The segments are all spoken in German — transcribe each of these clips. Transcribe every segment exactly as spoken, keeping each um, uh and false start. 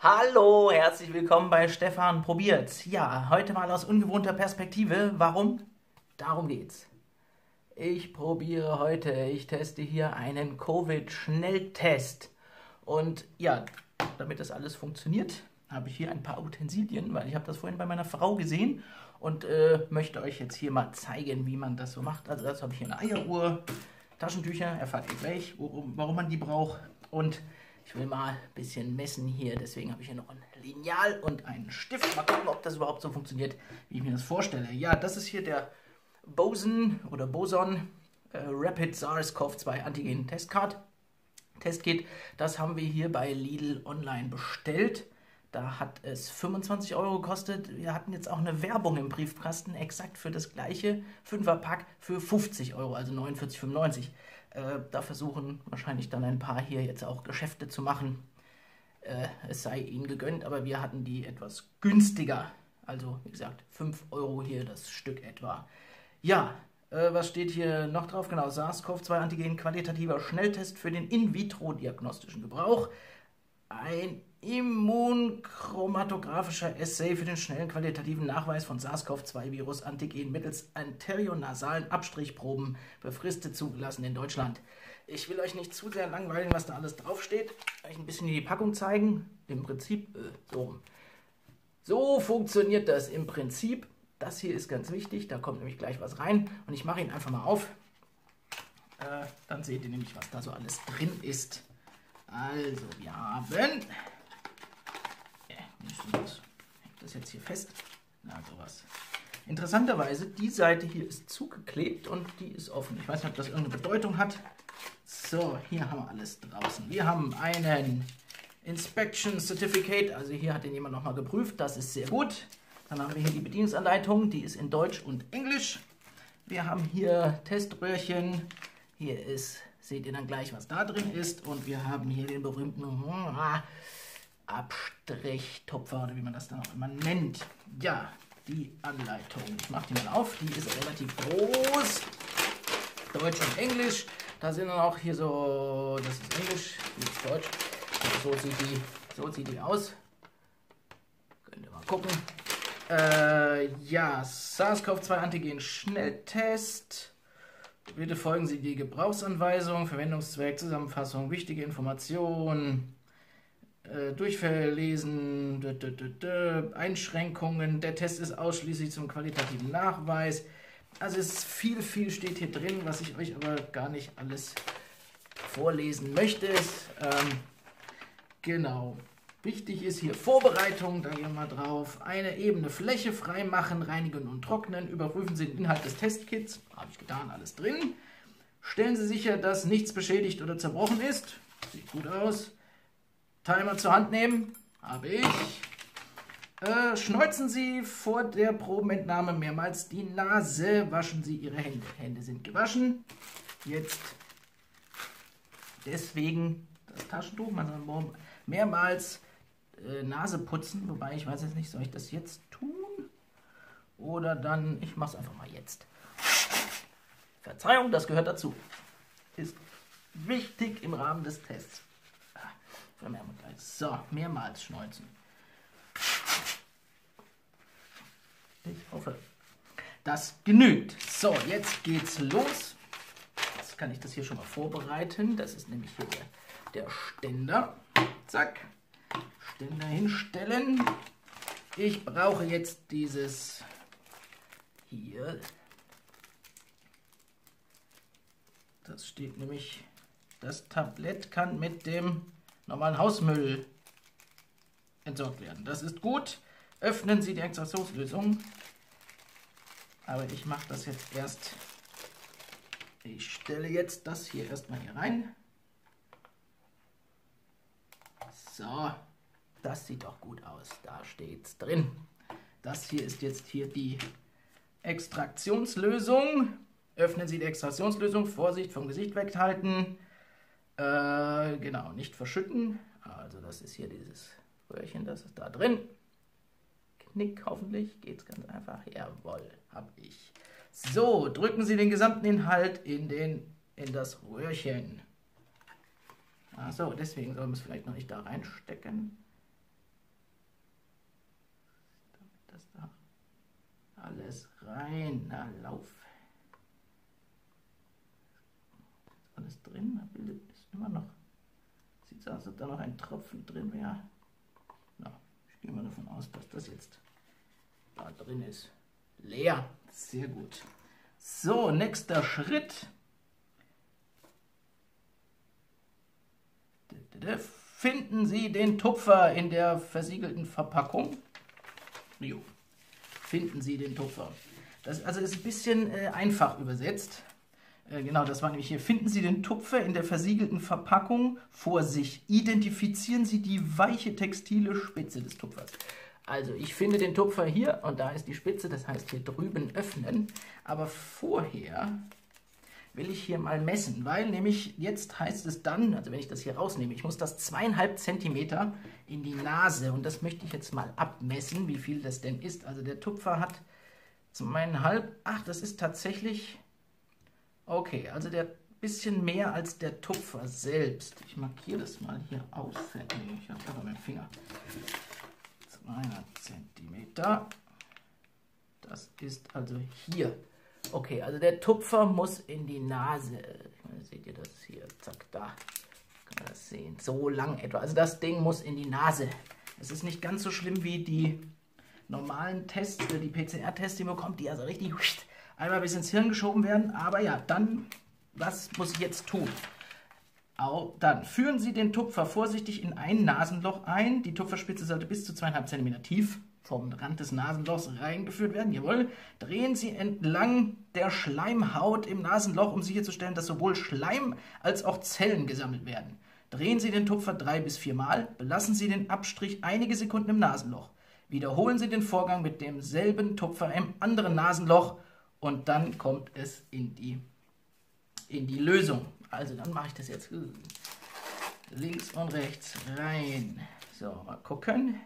Hallo, herzlich willkommen bei Stefan probiert. Ja, heute mal aus ungewohnter Perspektive. Warum? Darum geht's. Ich probiere heute, ich teste hier einen Covid-Schnelltest. Und ja, damit das alles funktioniert, habe ich hier ein paar Utensilien, weil ich habe das vorhin bei meiner Frau gesehen und äh, möchte euch jetzt hier mal zeigen, wie man das so macht. Also dazu habe ich hier eine Eieruhr, Taschentücher, erfahrt ihr gleich, worum, warum man die braucht. Und ich will mal ein bisschen messen hier, deswegen habe ich hier noch ein Lineal und einen Stift. Mal gucken, ob das überhaupt so funktioniert, wie ich mir das vorstelle. Ja, das ist hier der Boson oder Boson äh, Rapid SARS-C o V zwei Antigen Testcard. Testkit, das haben wir hier bei Lidl online bestellt. Da hat es fünfundzwanzig Euro gekostet. Wir hatten jetzt auch eine Werbung im Briefkasten, exakt für das gleiche Fünfer-Pack für fünfzig Euro, also neunundvierzig fünfundneunzig. Äh, da versuchen wahrscheinlich dann ein paar hier jetzt auch Geschäfte zu machen. Äh, es sei ihnen gegönnt, aber wir hatten die etwas günstiger. Also, wie gesagt, fünf Euro hier das Stück etwa. Ja, äh, was steht hier noch drauf? Genau, SARS-C o V zwei Antigen qualitativer Schnelltest für den in-vitro-diagnostischen Gebrauch. Ein immunchromatographischer Assay für den schnellen qualitativen Nachweis von SARS-C o V zwei Virus-Antigen mittels arterionasalen Abstrichproben, befristet zugelassen in Deutschland. Ich will euch nicht zu sehr langweilen, was da alles draufsteht. Euch ein bisschen die Packung zeigen. Im Prinzip, äh, so. So funktioniert das im Prinzip. Das hier ist ganz wichtig, da kommt nämlich gleich was rein. Und ich mache ihn einfach mal auf. Äh, dann seht ihr nämlich, was da so alles drin ist. Also, wir haben... Ja, das hängt das jetzt hier fest? Na, sowas. Interessanterweise, die Seite hier ist zugeklebt und die ist offen. Ich weiß nicht, ob das irgendeine Bedeutung hat. So, hier haben wir alles draußen. Wir haben einen Inspection Certificate, also hier hat den jemand nochmal geprüft, das ist sehr gut. Dann haben wir hier die Bedienungsanleitung, die ist in Deutsch und Englisch. Wir haben hier Teströhrchen, hier ist... Seht ihr dann gleich, was da drin ist. Und wir haben hier den berühmten uh, Abstrichtupfer, oder wie man das dann auch immer nennt. Ja, die Anleitung. Ich mache die mal auf. Die ist relativ groß. Deutsch und Englisch. Da sind dann auch hier so, das ist Englisch, das ist Deutsch. Also so sieht die, so sieht die aus. Könnt ihr mal gucken. Äh, ja, SARS-C o V zwei Antigen Schnelltest. Bitte folgen Sie die Gebrauchsanweisung, Verwendungszweck, Zusammenfassung, wichtige Informationen, äh, Durchfall lesen, dö, dö, dö, dö, Einschränkungen. Der Test ist ausschließlich zum qualitativen Nachweis. Also es ist viel, viel steht hier drin, was ich euch aber gar nicht alles vorlesen möchte. Ähm, genau. Wichtig ist hier Vorbereitung, da gehen wir mal drauf. Eine ebene Fläche freimachen, reinigen und trocknen. Überprüfen Sie den Inhalt des Testkits. Habe ich getan, alles drin. Stellen Sie sicher, dass nichts beschädigt oder zerbrochen ist. Sieht gut aus. Timer zur Hand nehmen. Habe ich. Äh, schneuzen Sie vor der Probenentnahme mehrmals die Nase. Waschen Sie Ihre Hände. Hände sind gewaschen. Jetzt deswegen das Taschentuch. Man soll mehrmals Nase putzen, wobei ich weiß jetzt nicht, soll ich das jetzt tun? Oder dann, ich mache es einfach mal jetzt. Verzeihung, das gehört dazu. Ist wichtig im Rahmen des Tests. So, mehrmals schneuzen. Ich hoffe, das genügt. So, jetzt geht's los. Jetzt kann ich das hier schon mal vorbereiten. Das ist nämlich hier der, der Ständer. Zack. Ständer hinstellen. Ich brauche jetzt dieses hier. Das steht nämlich, das Tablett kann mit dem normalen Hausmüll entsorgt werden. Das ist gut. Öffnen Sie die Extraktionslösung. Aber ich mache das jetzt erst. Ich stelle jetzt das hier erstmal hier rein. So. Das sieht doch gut aus, da steht's drin. Das hier ist jetzt hier die Extraktionslösung. Öffnen Sie die Extraktionslösung, Vorsicht vom Gesicht weghalten. Äh, genau, nicht verschütten. Also das ist hier dieses Röhrchen, das ist da drin. Knick, hoffentlich geht's ganz einfach. Jawohl, habe ich. So, drücken Sie den gesamten Inhalt in, den, in das Röhrchen. Achso, deswegen soll man es vielleicht noch nicht da reinstecken. rein. Na, lauf. Ist alles drin? Da bildet ist immer noch. Sieht so aus, als ob da noch ein Tropfen drin wäre. Na, ich gehe mal davon aus, dass das jetzt da drin ist. Leer. Sehr gut. So, nächster Schritt. Finden Sie den Tupfer in der versiegelten Verpackung. Jo. Finden Sie den Tupfer. Das also ist ein bisschen äh, einfach übersetzt. Äh, genau, das war nämlich hier. Finden Sie den Tupfer in der versiegelten Verpackung vor sich. Identifizieren Sie die weiche textile Spitze des Tupfers. Also ich finde den Tupfer hier und da ist die Spitze, das heißt hier drüben öffnen. Aber vorher will ich hier mal messen, weil nämlich jetzt heißt es dann, also wenn ich das hier rausnehme, ich muss das zweieinhalb Zentimeter in die Nase und das möchte ich jetzt mal abmessen, wie viel das denn ist. Also der Tupfer hat zweieinhalb, ach, das ist tatsächlich, okay, also der bisschen mehr als der Tupfer selbst. Ich markiere das mal hier aus. Nee, ich habe aber meinen Finger. zweihundert Zentimeter. Das ist also hier. Okay, also der Tupfer muss in die Nase. Seht ihr das hier? Zack, da. Kann man das sehen? So lang etwa. Also das Ding muss in die Nase. Es ist nicht ganz so schlimm wie die normalen Tests, die P C R-Tests, die man bekommt, die also richtig einmal bis ins Hirn geschoben werden. Aber ja, dann, was muss ich jetzt tun? Auch dann führen Sie den Tupfer vorsichtig in ein Nasenloch ein. Die Tupferspitze sollte bis zu zweieinhalb Zentimeter tief vom Rand des Nasenlochs reingeführt werden. Jawohl. Drehen Sie entlang der Schleimhaut im Nasenloch, um sicherzustellen, dass sowohl Schleim als auch Zellen gesammelt werden. Drehen Sie den Tupfer drei bis vier Mal. Belassen Sie den Abstrich einige Sekunden im Nasenloch. Wiederholen Sie den Vorgang mit demselben Tupfer im anderen Nasenloch und dann kommt es in die, in die Lösung. Also dann mache ich das jetzt links und rechts rein. So, mal gucken.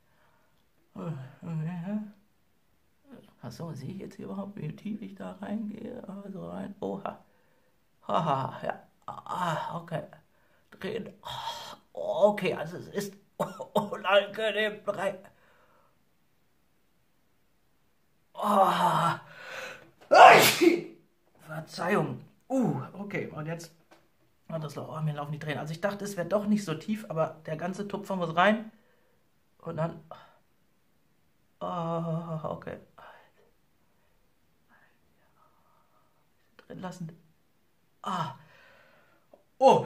Achso, sehe ich jetzt hier überhaupt, wie tief ich da reingehe? Also rein. Oha. Haha, ja. Ah, okay. Drehen. Okay, also es ist unangenehm. Drei. Oh. Verzeihung. Uh, okay, und jetzt. Oh, das, oh, mir laufen die Tränen. Also ich dachte, es wäre doch nicht so tief, aber der ganze Tupfer muss rein. Und dann. Oh, okay. Drin lassen. Ah. Oh.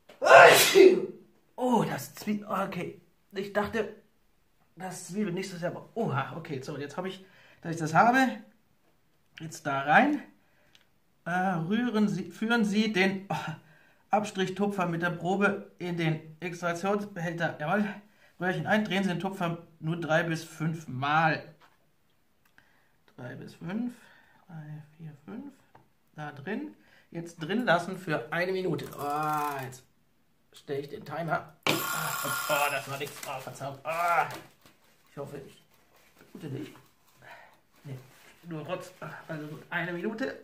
Oh, das Zwiebel. Okay. Ich dachte, das Zwiebel nicht so sehr. Oha, okay. So, jetzt habe ich, dass ich das habe. Jetzt da rein. Äh, rühren Sie, führen Sie den oh, Abstrichtupfer mit der Probe in den Extraktionsbehälter. Jawohl. Röhrchen ein, drehen Sie den Tupfer nur drei bis fünf Mal. drei bis fünf, drei, vier, fünf. Da drin. Jetzt drin lassen für eine Minute. Oh, jetzt stelle ich den Timer. Oh, das war nichts. Oh, verzaubt. Oh, ich hoffe, ich blute nicht. Nee, nur Rotz. Also gut, eine Minute.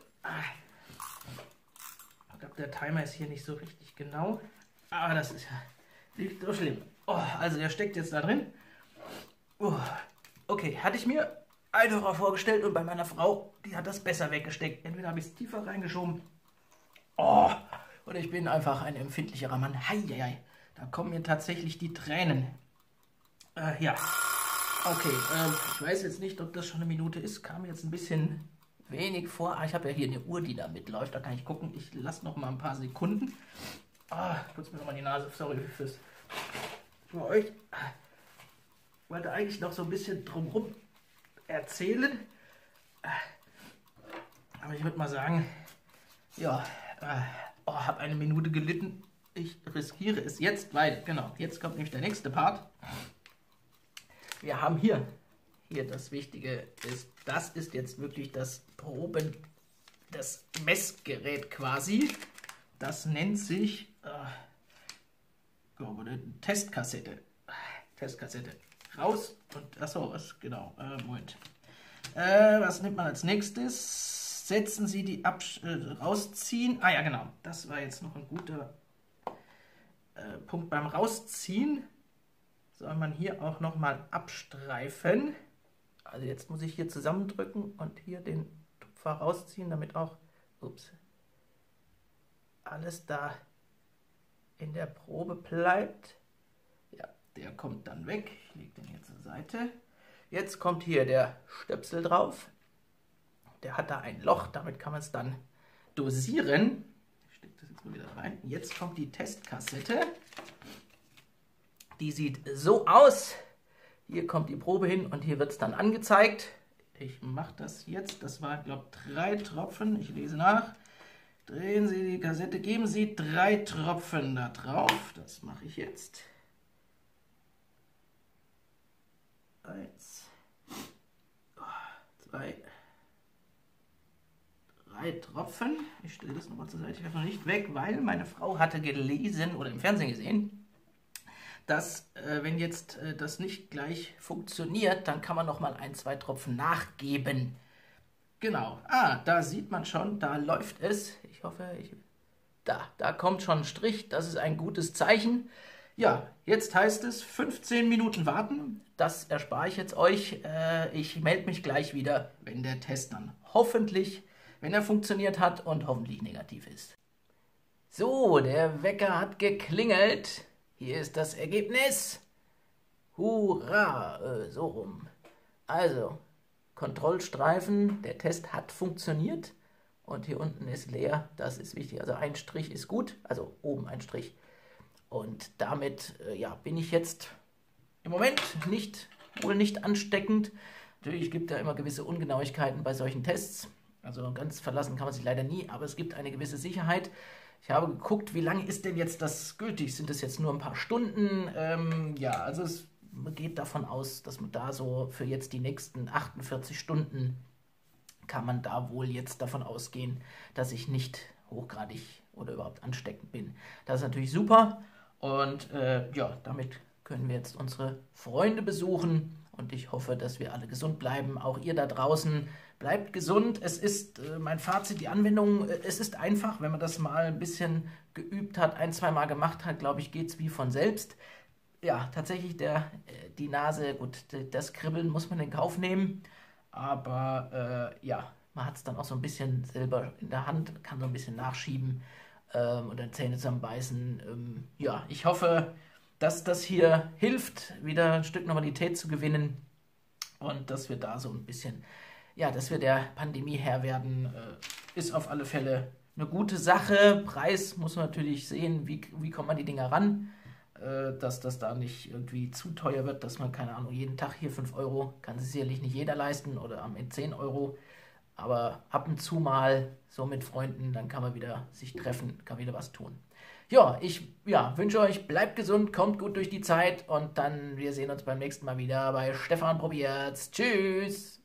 Ich glaube, der Timer ist hier nicht so richtig genau. Aber das ist ja nicht so schlimm. Oh, also der steckt jetzt da drin. Oh, okay, hatte ich mir einfacher vorgestellt und bei meiner Frau, die hat das besser weggesteckt. Entweder habe ich es tiefer reingeschoben. Oh, oder ich bin einfach ein empfindlicherer Mann. Heieiei, da kommen mir tatsächlich die Tränen. Äh, ja, okay, äh, ich weiß jetzt nicht, ob das schon eine Minute ist. Kam jetzt ein bisschen wenig vor. Ah, ich habe ja hier eine Uhr, die da mitläuft. Da kann ich gucken. Ich lasse noch mal ein paar Sekunden. Ah, putz mir noch mal die Nase. Sorry fürs... Für euch. Ich wollte eigentlich noch so ein bisschen drumherum erzählen. Aber ich würde mal sagen, ja, oh, habe eine Minute gelitten. Ich riskiere es jetzt, weil, genau, jetzt kommt nämlich der nächste Part. Wir haben hier, hier das Wichtige ist, das ist jetzt wirklich das Proben, das Messgerät quasi. Das nennt sich... Äh, Testkassette. Testkassette. Raus und achso, was genau. Äh, Moment. Äh, was nimmt man als nächstes? Setzen Sie die Absch äh, rausziehen. Ah ja, genau. Das war jetzt noch ein guter äh, Punkt. Beim Rausziehen soll man hier auch nochmal abstreifen. Also jetzt muss ich hier zusammendrücken und hier den Tupfer rausziehen, damit auch, ups, alles da in der Probe bleibt. Ja, der kommt dann weg. Ich lege den hier zur Seite. Jetzt kommt hier der Stöpsel drauf. Der hat da ein Loch, damit kann man es dann dosieren. Ich stecke das jetzt mal wieder rein. Jetzt kommt die Testkassette. Die sieht so aus. Hier kommt die Probe hin und hier wird es dann angezeigt. Ich mache das jetzt. Das waren, glaube ich, drei Tropfen. Ich lese nach. Drehen Sie die Kassette, geben Sie drei Tropfen da drauf. Das mache ich jetzt. Eins, zwei, drei Tropfen. Ich stelle das nochmal zur Seite. Ich werfe noch nicht weg, weil meine Frau hatte gelesen oder im Fernsehen gesehen, dass äh, wenn jetzt äh, das nicht gleich funktioniert, dann kann man noch mal ein, zwei Tropfen nachgeben. Genau. Ah, da sieht man schon, da läuft es. Ich hoffe, ich... Da, da kommt schon ein Strich. Das ist ein gutes Zeichen. Ja, jetzt heißt es fünfzehn Minuten warten. Das erspare ich jetzt euch. Äh, ich melde mich gleich wieder, wenn der Test dann hoffentlich, wenn er funktioniert hat und hoffentlich negativ ist. So, der Wecker hat geklingelt. Hier ist das Ergebnis. Hurra, äh, so rum. Also, Kontrollstreifen, der Test hat funktioniert und hier unten ist leer, das ist wichtig. Also ein Strich ist gut, also oben ein Strich. Und damit äh, ja, bin ich jetzt im Moment nicht, wohl nicht ansteckend. Natürlich gibt es ja immer gewisse Ungenauigkeiten bei solchen Tests. Also ganz verlassen kann man sich leider nie, aber es gibt eine gewisse Sicherheit. Ich habe geguckt, wie lange ist denn jetzt das gültig? Sind das jetzt nur ein paar Stunden? Ähm, ja, also es geht davon aus, dass man da so für jetzt die nächsten achtundvierzig Stunden kann man da wohl jetzt davon ausgehen, dass ich nicht hochgradig oder überhaupt ansteckend bin. Das ist natürlich super und äh, ja, damit können wir jetzt unsere Freunde besuchen und ich hoffe, dass wir alle gesund bleiben. Auch ihr da draußen, bleibt gesund. Es ist äh, mein Fazit, die Anwendung, äh, es ist einfach, wenn man das mal ein bisschen geübt hat, ein, zwei Mal gemacht hat, glaube ich, geht es wie von selbst. Ja, tatsächlich, der, die Nase, gut, das Kribbeln muss man in Kauf nehmen, aber äh, ja, man hat es dann auch so ein bisschen selber in der Hand, kann so ein bisschen nachschieben ähm, und dann Zähne zusammenbeißen. Ähm, ja, ich hoffe, dass das hier hilft, wieder ein Stück Normalität zu gewinnen und dass wir da so ein bisschen, ja, dass wir der Pandemie Herr werden, äh, ist auf alle Fälle eine gute Sache. Preis muss man natürlich sehen, wie, wie kommt man die Dinger ran, dass das da nicht irgendwie zu teuer wird, dass man, keine Ahnung, jeden Tag hier fünf Euro, kann sich sicherlich nicht jeder leisten oder am Ende zehn Euro, aber ab und zu mal so mit Freunden, dann kann man wieder sich treffen, kann wieder was tun. Ja, ich ja, wünsche euch, bleibt gesund, kommt gut durch die Zeit und dann, wir sehen uns beim nächsten Mal wieder bei Stefan probiert's. Tschüss!